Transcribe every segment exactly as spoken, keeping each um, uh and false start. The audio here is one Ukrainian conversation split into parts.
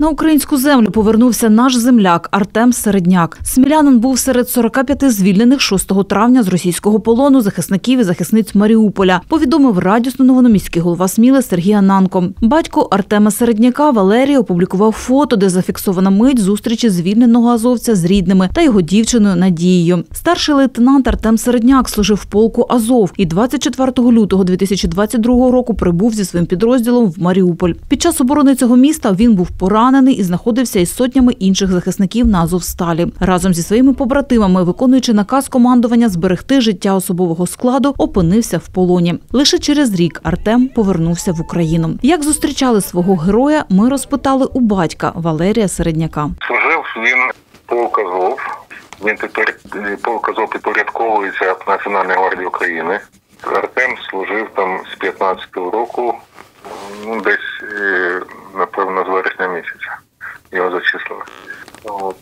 На українську землю повернувся наш земляк Артем Середняк. Смілянин був серед сорока п'яти звільнених шостого травня з російського полону захисників і захисниць Маріуполя, повідомив радісно новину міський голова Сміли Сергій Ананко. Батько Артема Середняка Валерій опублікував фото, де зафіксована мить зустрічі звільненого азовця з рідними та його дівчиною Надією. Старший лейтенант Артем Середняк служив в полку Азов і двадцять четвертого лютого дві тисячі двадцять другого року прибув зі своїм підрозділом в Маріуполь. Під час оборони цього міста він був поранений і знаходився із сотнями інших захисників на Азовсталі. Разом зі своїми побратимами, виконуючи наказ командування зберегти життя особового складу, опинився в полоні. Лише через рік Артем повернувся в Україну. Як зустрічали свого героя, ми розпитали у батька Валерія Середняка. Служив він полк Азов. Він тепер полк Азов підпорядковується Національній гвардії України. Артем служив там з п'ятнадцятого року, ну, десь, напевно, з вересня місяця його зачислили. От,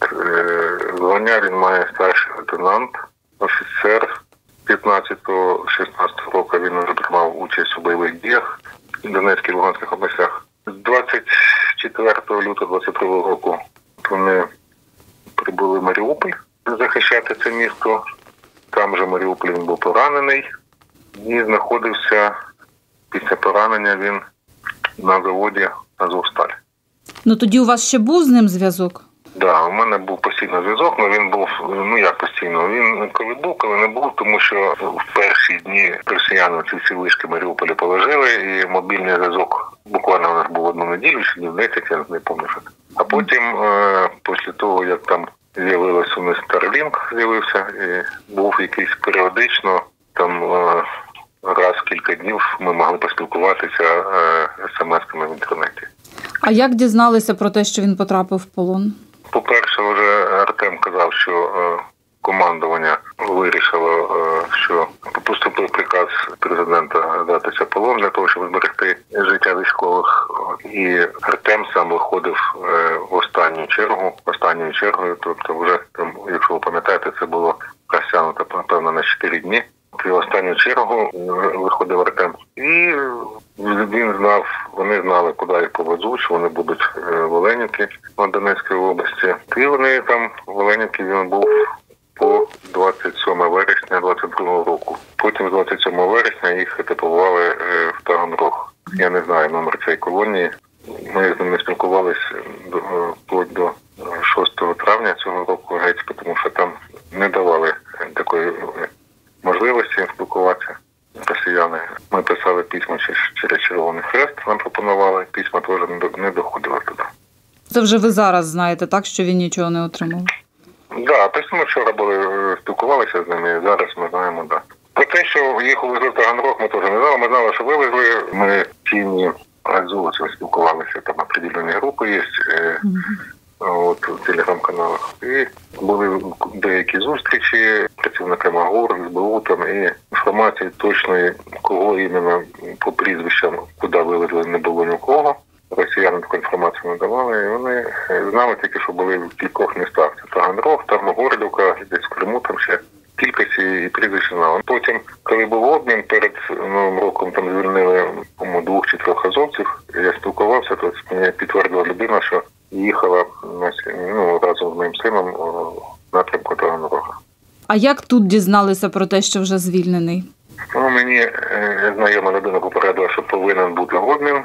звання він має старший лейтенант, офіцер. п'ятнадцятого-шістнадцятого року він вже приймав участь у бойових діях в Донецькій і Луганських областях. двадцять четвертого лютого двадцять другого року вони прибули в Маріуполь захищати це місто. Там же в Маріуполі він був поранений і знаходився після поранення він на заводі Азовсталь. Ну тоді у вас ще був з ним зв'язок? Так, да, у мене був постійний зв'язок, але він був, ну як постійно, він коли був, коли не був, тому що в перші дні росіяни ці всі вишки Маріуполя положили, і мобільний зв'язок буквально у нас був одну неділю, чи днів десять, я не пам'ятаю. А потім, е, після того, як там з'явилось у нас Starlink, з'явився, і був якийсь періодично, там е, раз в кілька днів ми могли поспілкуватися е, смс-ками в інтернеті. А як дізналися про те, що він потрапив в полон? По-перше, вже Артем казав, що е, командування вирішило, е, що поступив приказ президента здатися в полон для того, щоб зберегти життя військових. І Артем сам виходив е, в останню чергу, останньою чергою, тобто вже, там, якщо ви пам'ятаєте, це було розтягнуто, напевно, на чотири дні. В останню чергу виходив Артем. І він знав, вони знали, куди їх повезуть, що вони будуть в Оленівці, на Донецькій області. І вони там в Оленівці він був по двадцять сьоме вересня двадцять другого року. Потім з двадцять сьомого вересня їх етапували в Таганрог. Я не знаю номер цієї колонії. Ми з ними спілкувалися вплоть до шостого травня цього року, геть, тому що там не давали такої можливості спілкуватися росіяни. Ми писали письма через Червоний Хрест, нам пропонували, письма теж не доходили туди. Це вже ви зараз знаєте, так, що він нічого не отримав? Так, да, тобто ми вчора були, спілкувалися з ними, зараз ми знаємо, так. Да. Про те, що їх увезли в Таганрог, ми теж не знали, ми знали, що вивезли. Ми в тіні Азовців спілкувалися, там определені групи є, mm-hmm. От, в телеграм-каналах. І були деякі зустрічі працівниками ГУР, СБУ, там, і інформації точної, кого іменно по прізвищам, куди вивезли, не було нікого. Росіяни таку інформацію не давали, і вони знали тільки, що були в кількох містах. Це Таганрог, там Горлівка, десь в Криму, там ще кількості і прізвища знали. Потім, коли був обмін, перед Новим роком там звільнили по-моєму, двох чи трьох азовців, я спілкувався, то мені підтвердила людина, що їхала ну, разом з моїм сином в напрямку Таганрога. А як тут дізналися про те, що вже звільнений? Ну, мені е, знайома людина попередила, що повинен бути обмін.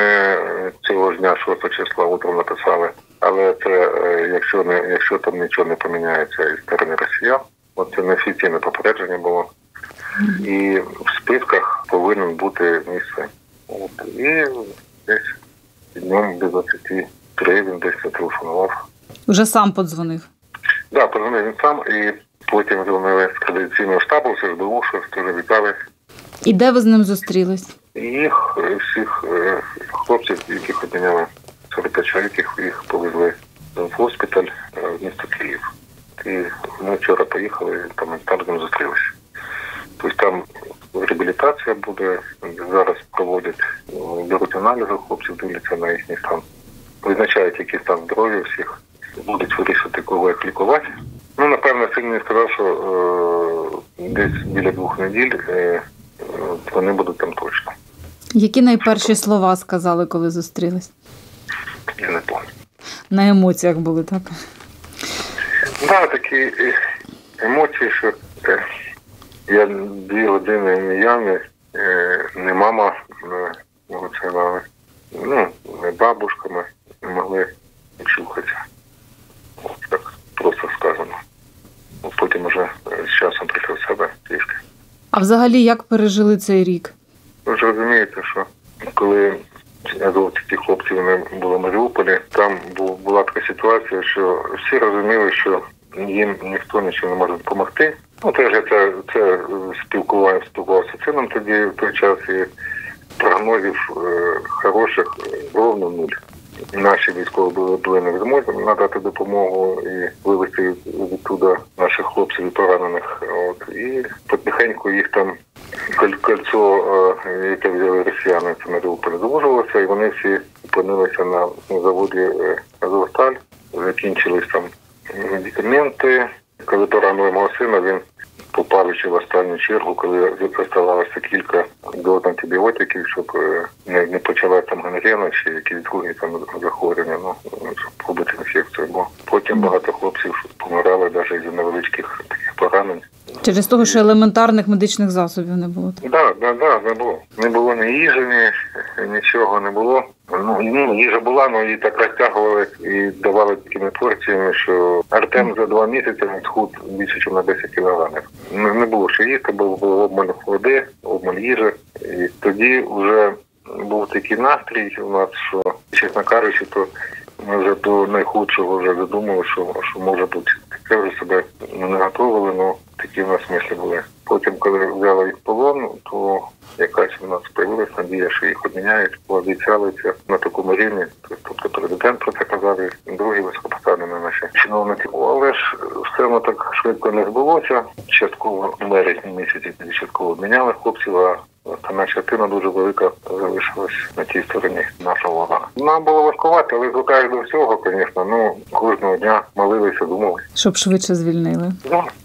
Е, цього ж дня шостого числа утром написали. Але це, е, якщо, не, якщо там нічого не поміняється із сторони росіян, от це неофіційне попередження було. Mm-hmm. І в списках повинен бути місце. От, і десь днем без двадцяти три він десь зателефонував. Вже сам подзвонив? Так, да, подзвонив він сам, і потім дзвонили з координаційного штабу, з СБУ, що теж вітали. І де ви з ним зустрілись? Їх, всіх хлопців, яких обміняли сорок п'ять чоловік, їх повезли в госпіталь в місто Київ. І ми вчора поїхали, там, там з ним зустрілися. Тобто там реабілітація буде, зараз проводять, беруть аналізи, хлопців дивляться на їхній стан. Визначають, який стан здоров'я всіх, будуть вирішити, кого як лікувати. Ну, напевно, син мені сказав, що е, десь біля двох неділь е, вони будуть там точно. Які найперші слова сказали, коли зустрілись? Я не пам'ятаю. на емоціях були, так? Да, такі е, емоції, що е, я дві години не я, не, е, не мама, не, це мами, ну, не бабушка, ми не могли чухатися. От так просто сказано. Потім вже з часом прийшов в себе трішки. А взагалі, як пережили цей рік? Ви ж розумієте, що коли ці хлопці вони були в Маріуполі, там була така ситуація, що всі розуміли, що їм ніхто нічого не може допомогти. Ну, теж я це, це спілкування, спілкувався з сином тоді, в той час, і прогнозів е, хороших ровно нуль. Наші військові були, були не в змозі надати допомогу і вивезти відтуда наших хлопців і поранених. От. І потихеньку їх там кольцо, яке взяли росіяни, це Маріуполь, звужувалося, і вони всі опинилися на, на заводі «Азовсталь». Закінчились там медикаменти. Коли поранили мого сина, він попав ще в останню чергу, коли залишилося кілька доз антибіотиків, щоб не, не почалася там гангрена чи якісь другі там захворювання, ну, щоб побити інфекцію. Бо потім багато хлопців помирали навіть із невеличких таких поранень. Через того, що елементарних медичних засобів не було? Так, да, да, да, не було. Не було ні їжі, ні, нічого не було. Ну, ну, їжа була, але її так розтягували і давали такими порціями, що Артем за два місяці схуд більше, ніж на десять кілограмів. Не, не було що їсти, був, був обмаль води, обмаль їжі. І тоді вже був такий настрій у нас, що, чесно кажучи, то ми вже до найхудшого вже задумали, що, що може бути. Таке вже себе не готували, але такі в нас мислі були. Потім, коли взяли їх в полон, то якась у нас з'явилася надія, що їх обміняють, пообіцяли це на такому рівні. Тобто президент про це казав, і другі високопоставлені наші чиновники. Але ж все воно так швидко не збулося. Частково в березні місяці частково обміняли хлопців, а та частина дуже велика залишилась на тій стороні нашого ворога. Нам було важкувати, але звикаєш до всього, звісно. Ну, кожного дня молилися, думали. Щоб швидше звільнили. Да,